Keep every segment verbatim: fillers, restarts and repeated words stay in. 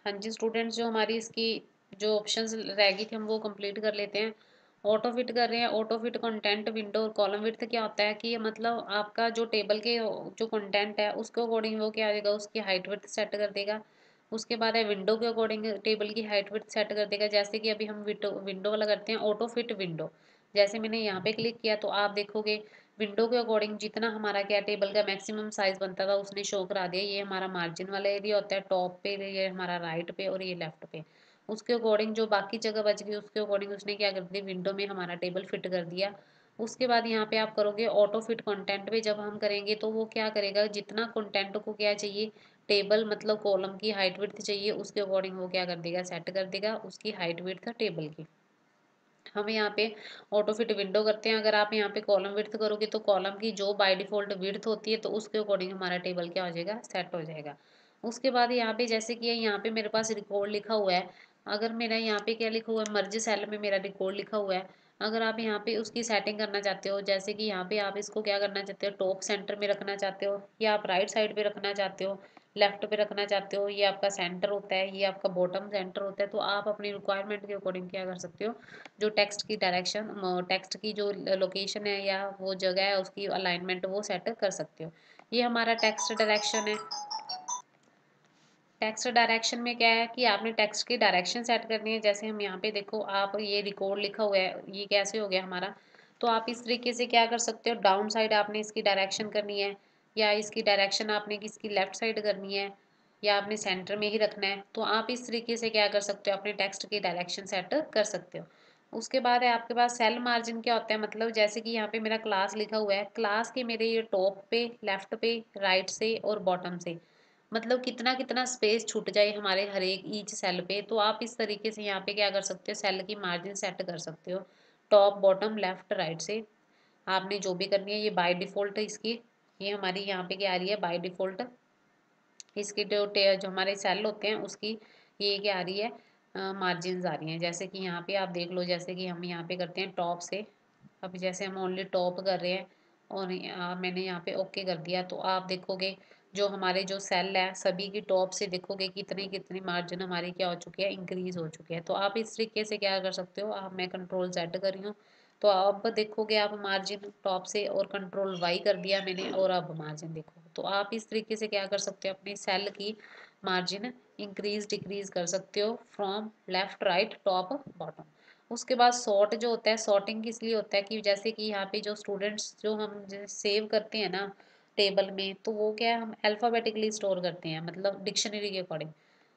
हाँ जी, स्टूडेंट्स जो हमारी इसकी जो ऑप्शंस रह गई थी हम वो कंप्लीट कर लेते हैं। ऑटो फिट कर रहे हैं, ऑटो फिट कंटेंट विंडो और कॉलम विड्थ क्या होता है कि मतलब आपका जो टेबल के जो कंटेंट है उसके अकॉर्डिंग वो क्या देगा, उसकी हाइट विड्थ सेट कर देगा। उसके बाद है विंडो के अकॉर्डिंग टेबल की हाइट विड्थ सेट कर देगा। जैसे कि अभी हम विंडो विंडो वाला करते हैं ऑटो फिट विंडो। जैसे मैंने यहाँ पे क्लिक किया तो आप देखोगे विंडो के अकॉर्डिंग जितना हमारा क्या टेबल का मैक्सिमम साइज बनता था उसने शो करा दिया। ये हमारा मार्जिन वाला एरिया होता है टॉप पे, ये हमारा राइट पे और ये लेफ्ट पे। उसके अकॉर्डिंग जो बाकी जगह बच गई उसके अकॉर्डिंग उसने क्या कर दिया, विंडो में हमारा टेबल फिट कर दिया। उसके बाद यहाँ पे आप करोगे ऑटो फिट कंटेंट पे जब हम करेंगे तो वो क्या करेगा, जितना कंटेंट को क्या चाहिए, टेबल मतलब कॉलम की हाइट विड्थ चाहिए उसके अकॉर्डिंग वो क्या कर देगा, सेट कर देगा उसकी हाइट विड्थ टेबल की। हम यहाँ पे ऑटो फिट विंडो करते हैं। अगर आप यहाँ पे कॉलम विड्थ करोगे तो कॉलम की जो बाय डिफॉल्ट विड्थ होती है तो उसके अकॉर्डिंग हमारा टेबल क्या हो जाएगा, सेट हो जाएगा। उसके बाद यहाँ पे जैसे कि यहाँ पे मेरे पास रिकॉर्ड लिखा हुआ है। अगर मेरा यहाँ पे क्या लिखा हुआ है, मर्ज सेल में मेरा रिकॉर्ड लिखा हुआ है। अगर आप यहाँ पे उसकी सेटिंग करना चाहते हो, जैसे कि यहाँ पे आप इसको क्या करना चाहते हो, टॉप सेंटर में रखना चाहते हो या आप राइट साइड पे रखना चाहते हो, लेफ्ट पे रखना चाहते हो, ये आपका सेंटर होता है, ये आपका बॉटम सेंटर होता है। तो आप अपनी रिक्वायरमेंट के अकॉर्डिंग क्या कर सकते हो, जो टेक्स्ट की डायरेक्शन, टेक्स्ट की जो लोकेशन है या वो जगह है उसकी अलाइनमेंट वो सेट कर सकते हो। ये हमारा टेक्स्ट डायरेक्शन है। टेक्स्ट डायरेक्शन में क्या है कि आपने टेक्स्ट की डायरेक्शन सेट करनी है। जैसे हम यहाँ पे देखो, आप ये रिकॉर्ड लिखा हुआ है, ये कैसे हो गया हमारा। तो आप इस तरीके से क्या कर सकते हो, डाउन साइड आपने इसकी डायरेक्शन करनी है या इसकी डायरेक्शन आपने किसकी लेफ्ट साइड करनी है या आपने सेंटर में ही रखना है। तो आप इस तरीके से क्या कर सकते हो, अपने टेक्स्ट की डायरेक्शन सेट कर सकते हो। उसके बाद है आपके पास सेल मार्जिन क्या होता है, मतलब जैसे कि यहाँ पे मेरा क्लास लिखा हुआ है, क्लास के मेरे ये टॉप पे, लेफ्ट पे, राइट से और बॉटम से मतलब कितना कितना स्पेस छूट जाए हमारे हर एक ईच सेल पे। तो आप इस तरीके से यहाँ पे क्या कर सकते हो, सेल की मार्जिन सेट कर सकते हो टॉप बॉटम लेफ्ट राइट से। आपने जो भी करनी है, ये बाय डिफ़ॉल्ट इसकी, ये हमारी यहाँ पे क्या आ रही है बाय डिफ़ॉल्ट, इसकी जो टे- जो हमारे सेल होते हैं उसकी ये क्या आ रही है, मार्जिन आ रही हैं। जैसे कि यहाँ पे आप देख लो, जैसे कि हम यहाँ पे करते हैं टॉप से। अब जैसे हम ओनली टॉप कर रहे हैं और आ, मैंने यहाँ पे ओके कर दिया तो आप देखोगे जो हमारे जो सेल है सभी की टॉप से देखोगे कितनी कितनी मार्जिन हमारी क्या हो चुकी है, इंक्रीज हो चुकी है। तो आप इस तरीके से क्या कर सकते हो, आप मैं कंट्रोल जेड कर रही हूँ तो अब देखोगे आप मार्जिन टॉप से, और कंट्रोल वाई कर दिया मैंने और अब मार्जिन देखो। तो आप इस तरीके से क्या कर सकते हो, अपनी सेल की मार्जिन इंक्रीज डिक्रीज कर सकते हो from left right top bottom. उसके बाद सॉर्ट जो होता है, सॉर्टिंग किस लिए होता है कि जैसे कि यहाँ पे जो स्टूडेंट्स जो हम सेव करते हैं ना टेबल में, तो वो क्या है हम अल्फ़ाबेटिकली स्टोर करते हैं मतलब डिक्शनरी के अकॉर्डिंग।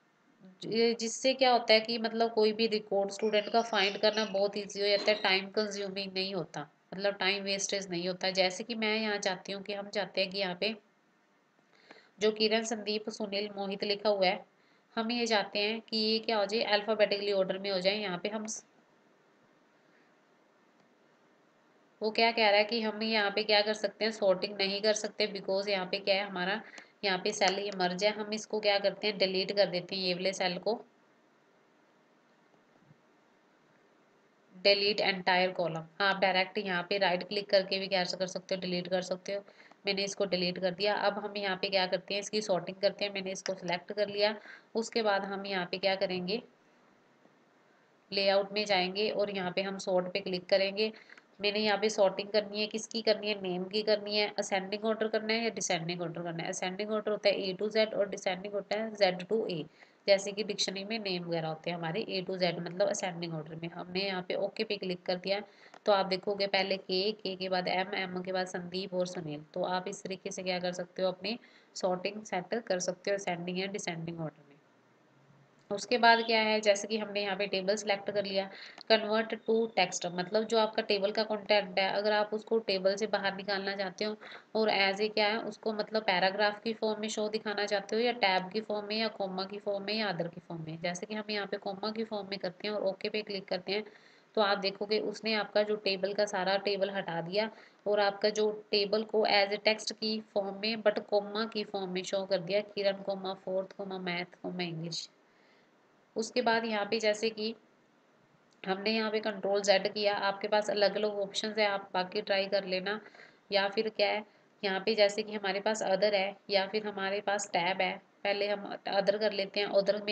जिससे क्या होता है कि मतलब कोई भी रिकॉर्ड स्टूडेंट का फाइंड करना बहुत ईजी हो जाता है, टाइम कंज्यूमिंग नहीं होता, मतलब टाइम वेस्टेज नहीं होता। जैसे कि मैं यहाँ चाहती हूँ कि हम चाहते हैं कि यहाँ पे जो किरण संदीप सुनील मोहित लिखा हुआ है, हम ये चाहते हैं कि ये क्या हो जाए, अल्फ़ाबेटिकली ऑर्डर में हो जाए। यहाँ पे हम वो क्या कह रहा है कि हम यहाँ पे क्या कर सकते हैं, सॉर्टिंग नहीं कर सकते बिकॉज यहाँ पे क्या है हमारा, यहाँ पे सेल ये मर्ज है। हम इसको क्या करते हैं, डिलीट कर देते हैं ये वाले सेल को, डिलीट एंटायर कॉलम। आप डायरेक्ट यहाँ पे राइट क्लिक करके भी क्या कर सकते हो, डिलीट कर सकते हो। मैंने इसको डिलीट कर दिया। अब हम यहाँ पे क्या करते हैं, इसकी सॉर्टिंग करते हैं। मैंने इसको सिलेक्ट कर लिया। उसके बाद हम यहाँ पे क्या करेंगे, लेआउट में जाएंगे और यहाँ पे हम सॉर्ट पे क्लिक करेंगे। मैंने यहाँ पे सॉर्टिंग करनी है, किसकी करनी है, नेम की करनी है। असेंडिंग ऑर्डर करना है या डिसेंडिंग ऑर्डर करना है। असेंडिंग ऑर्डर होता है ए टू जेड और डिसेंडिंग होता है जेड टू ए। जैसे कि डिक्शनरी में नेम वगैरह होते हैं हमारे ए टू जेड मतलब असेंडिंग ऑर्डर में। हमने यहाँ पे ओके पे क्लिक कर दिया तो आप देखोगे पहले के, के के बाद एम, एम के बाद संदीप और सुनील। तो आप इस तरीके से क्या कर सकते हो, अपनी सॉर्टिंग सेट कर सकते हो असेंडिंग या डिसेंडिंग ऑर्डर में। उसके बाद क्या है, जैसे कि हमने यहाँ पे टेबल सेलेक्ट कर लिया, कन्वर्ट टू टेक्स्ट मतलब जो आपका टेबल का कंटेंट है अगर आप उसको टेबल से बाहर निकालना चाहते हो और एज ए क्या है उसको मतलब पैराग्राफ की फॉर्म में शो दिखाना चाहते हो या टैब की फॉर्म में या कोमा की फॉर्म में या अदर की फॉर्म में। जैसे कि हम यहाँ पे कोमा की फॉर्म में करते हैं और ओके पे क्लिक करते हैं तो आप देखोगे उसने आपका जो टेबल का सारा टेबल हटा दिया और आपका जो टेबल को एज ए टेक्स्ट की फॉर्म में बट कोमा की फॉर्म में शो कर दिया, Kiran comma fourth comma math comma English. उसके बाद यहाँ पे जैसे कि हमने यहाँ पे कंट्रोल जेड किया, आपके पास अलग अलग ऑप्शन है, आप बाकी ट्राई कर लेना। या फिर क्या है यहाँ पे जैसे कि हमारे पास अदर है या फिर हमारे पास टैब है। पहले हम अदर कर लेते हैं, अदर में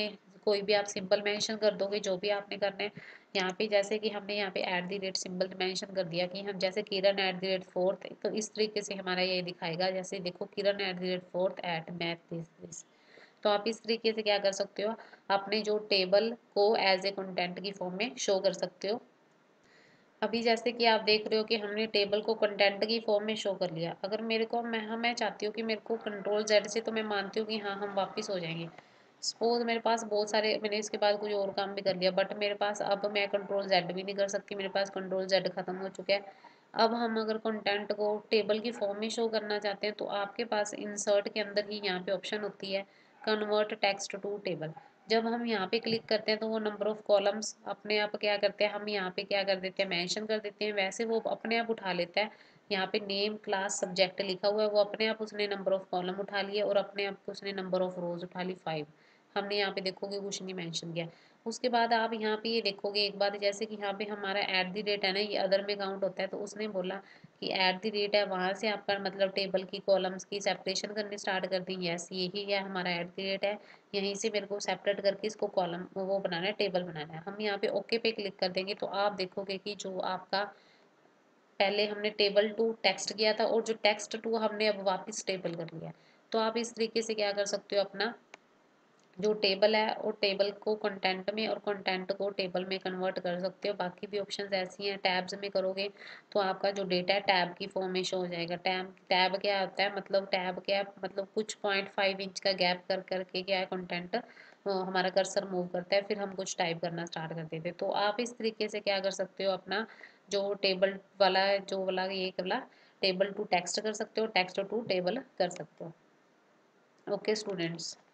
कोई भी आप सिंबल मेंशन कर दोगे जो भी आपने करना है। यहाँ पे जैसे कि हमने यहाँ पे at the rate symbol mention कर दिया कि हम जैसे Kiran at the rate fourth, तो इस तरीके से हमारा ये दिखाएगा। जैसे देखो Kiran at the rate fourth at math this this. तो आप इस तरीके से क्या कर सकते हो, अपने जो टेबल को एज ए कंटेंट की फॉर्म में शो कर सकते हो। अभी जैसे कि आप देख रहे हो कि हमने टेबल को कंटेंट की फॉर्म में शो कर लिया। अगर मेरे को मैं हाँ मैं चाहती हूँ कि मेरे को कंट्रोल जेड से, तो मैं मानती हूँ कि हाँ हम वापस हो जाएंगे। सपोज मेरे पास बहुत सारे, मैंने इसके बाद कोई और काम भी कर लिया, बट मेरे पास अब मैं कंट्रोल जेड भी नहीं कर सकती, मेरे पास कंट्रोल जेड खत्म हो चुका है। अब हम अगर कंटेंट को टेबल की फॉर्म में शो करना चाहते हैं, तो आपके पास इंसर्ट के अंदर ही यहाँ पे ऑप्शन होती है कन्वर्ट टेक्स्ट टू टेबल। जब हम यहाँ पे क्लिक करते हैं तो वो नंबर ऑफ कॉलम्स अपने आप क्या करते हैं, हम यहाँ पे क्या कर देते हैं, मेंशन कर देते हैं, वैसे वो अपने आप उठा लेता है। यहाँ पे नेम क्लास सब्जेक्ट लिखा हुआ है, वो अपने आप उसने नंबर ऑफ कॉलम उठा लिए और अपने आप उसने नंबर ऑफ रोज उठा ली फाइव। हमने यहाँ पे देखोगे कुछ नहीं मेंशन किया। उसके बाद आप यहाँ पे ये देखोगे एक बात, जैसे कि यहाँ पे हमारा एट दी रेट है ना, ये अदर में काउंट होता है, तो उसने बोला कि एट दी रेट है, वहाँ से आपका मतलब टेबल की कॉलम्स की सेपरेशन करनी स्टार्ट कर दी। यस यही है हमारा एट दी रेट है, यहीं से मेरे को सेपरेट करके इसको कॉलम वो बनाना है, टेबल बनाना है। हम यहाँ पे ओके पे क्लिक कर देंगे, तो आप देखोगे कि जो आपका पहले हमने टेबल टू टेक्स्ट किया था और जो टेक्स्ट टू हमने अब वापस टेबल कर लिया। तो आप इस तरीके से क्या कर सकते हो, अपना जो टेबल है और टेबल को कंटेंट में और कंटेंट को टेबल में कन्वर्ट कर सकते हो। बाकी भी ऑप्शंस ऐसी हैं, टैब्स में करोगे तो आपका जो डेटा है टैब की फॉर्म में शो हो जाएगा। टैब टैब क्या होता है, मतलब टैब क्या है, मतलब कुछ पॉइंट फाइव इंच का गैप कर करके क्या है कंटेंट हमारा कर्सर मूव करता है, फिर हम कुछ टाइप करना स्टार्ट कर देते हैं। तो आप इस तरीके से क्या कर सकते हो, अपना जो टेबल वाला है, जो वाला ये वाला टेबल टू टेक्स्ट कर सकते हो, टेक्स्ट टू टेबल कर सकते हो। Okay students.